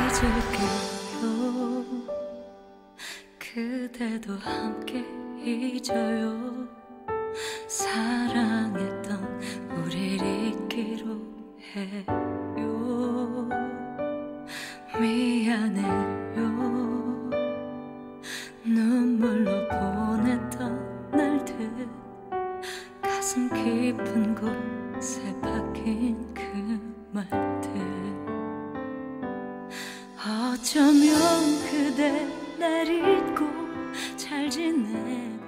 잊을게요. 그대도 함께 잊어요. 사랑했던 우릴 잊기로 해요. 미안해요. 눈물로 보냈던 날들, 가슴 깊은 곳에 박힌 그 말들. 어쩌면 그대 날 잊고 잘 지내